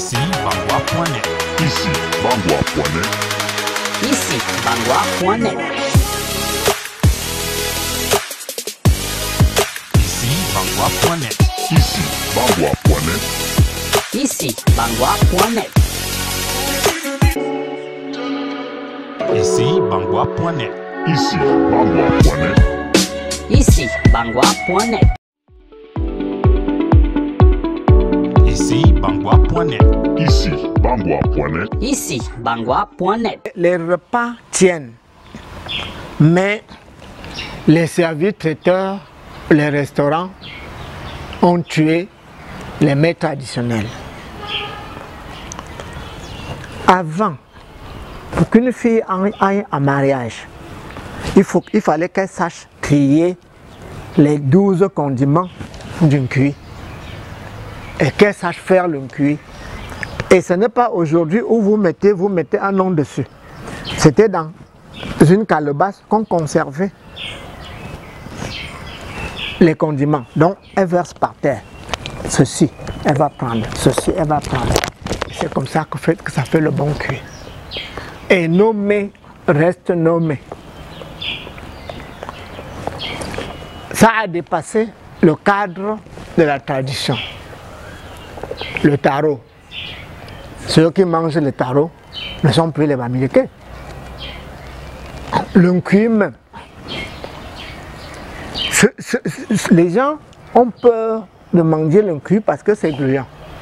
Ici, Bangwa.net. Ici, Bangwa.net. Ici, Bangwa.net. Ici, Bangwa.net. Ici, Bangwa.net. Ici, Bangwa.net. Ici, Bangwa.net. Ici, Bangwa.net. Ici, Bangwa.net. Ici, Bangwa.net. Ici, Bangwa.net. Ici, Bangwa.net. Les repas tiennent, mais les services traiteurs, les restaurants ont tué les mets traditionnels. Avant, pour qu'une fille aille en mariage, il fallait qu'elle sache trier les 12 condiments d'une cuit et qu'elle sache faire le cuit. Et ce n'est pas aujourd'hui où vous mettez un nom dessus. C'était dans une calebasse qu'on conservait les condiments. Donc elle verse par terre. Ceci, elle va prendre. Ceci, elle va prendre. C'est comme ça que ça fait le bon cuit. Et nos mets restent nos mets. Ça a dépassé le cadre de la tradition. Le taro. Ceux qui mangent le taro ne sont plus les Bamileke. Le cuit même. Les gens ont peur de manger le cuit parce que c'est gluant.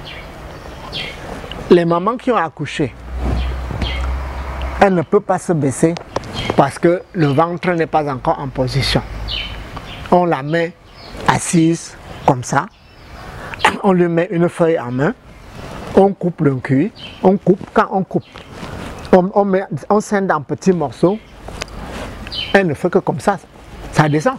Les mamans qui ont accouché, elles ne peuvent pas se baisser parce que le ventre n'est pas encore en position. On la met assise comme ça, on lui met une feuille en main, on coupe le cuit, on coupe, quand on coupe, on scinde en petits morceaux, elle ne fait que comme ça, ça descend.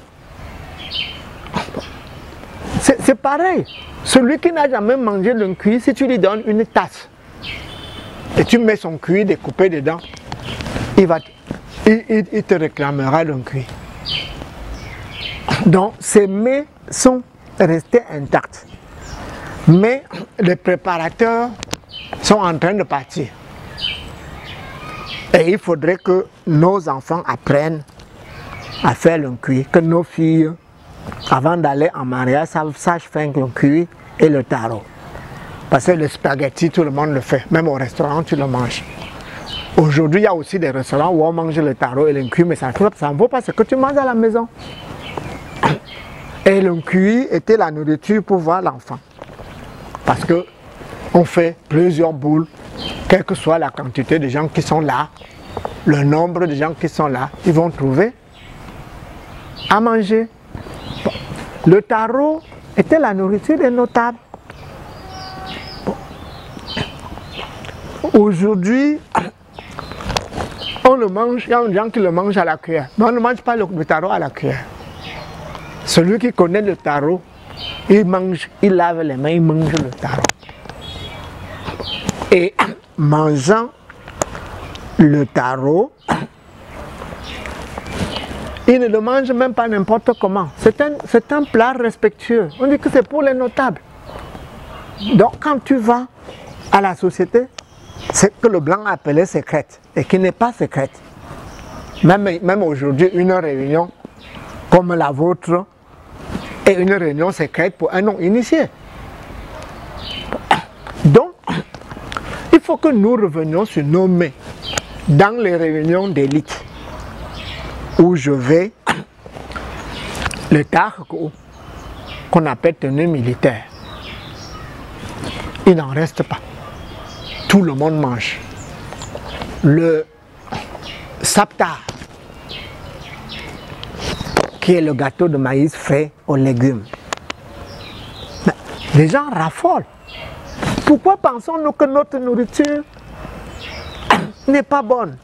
C'est pareil, celui qui n'a jamais mangé le cuit, si tu lui donnes une tasse et tu mets son cuit découpé dedans, il te réclamera le cuit. Donc ces mets sont restés intacts. Mais les préparateurs sont en train de partir. Et il faudrait que nos enfants apprennent à faire le cuit, que nos filles, avant d'aller en mariage, sachent faire le cuit et le taro. Parce que le spaghetti, tout le monde le fait. Même au restaurant, tu le manges. Aujourd'hui, il y a aussi des restaurants où on mange le taro et le cuit, mais ça ne vaut pas ce que tu manges à la maison. Et le cuit était la nourriture pour voir l'enfant. Parce qu'on fait plusieurs boules, quelle que soit la quantité de gens qui sont là, le nombre de gens qui sont là, ils vont trouver à manger. Le taro était la nourriture des notables. Aujourd'hui, on le mange, il y a des gens qui le mangent à la cuillère, mais on ne mange pas le taro à la cuillère. Celui qui connaît le taro, il mange, il lave les mains, il mange le taro. Et mangeant le taro, il ne le mange même pas n'importe comment. C'est un plat respectueux. On dit que c'est pour les notables. Donc quand tu vas à la société, c'est que le blanc appelait secrète et qui n'est pas secrète. Même aujourd'hui, une réunion comme la vôtre, et une réunion secrète pour un non initié. Donc, il faut que nous revenions sur nos mets dans les réunions d'élite où je vais, le tarko qu'on appelle tenue militaire. Il n'en reste pas. Tout le monde mange. Le saptar, qui est le gâteau de maïs frais aux légumes. Mais les gens raffolent. Pourquoi pensons-nous que notre nourriture n'est pas bonne?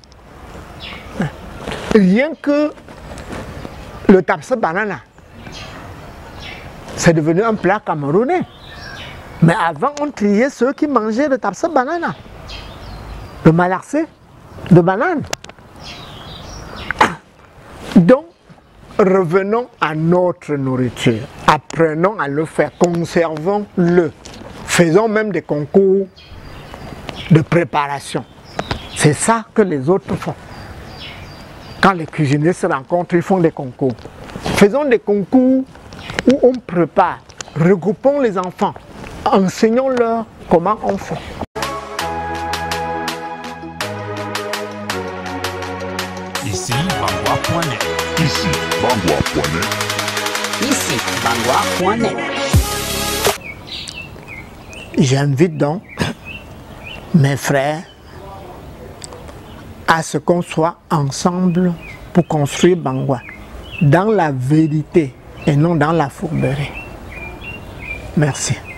Rien que le tapsa banana, c'est devenu un plat camerounais. Mais avant, on triait ceux qui mangeaient le tapsa banana, le malaxé de banane. Donc, revenons à notre nourriture, apprenons à le faire, conservons-le, faisons même des concours de préparation. C'est ça que les autres font. Quand les cuisiniers se rencontrent, ils font des concours. Faisons des concours où on prépare. Regroupons les enfants. Enseignons-leur comment on fait. Ici Bangwa.net. Ici Bangwa.net. Ici Bangwa.net. J'invite donc mes frères à ce qu'on soit ensemble pour construire Bangwa dans la vérité et non dans la fourberie. Merci.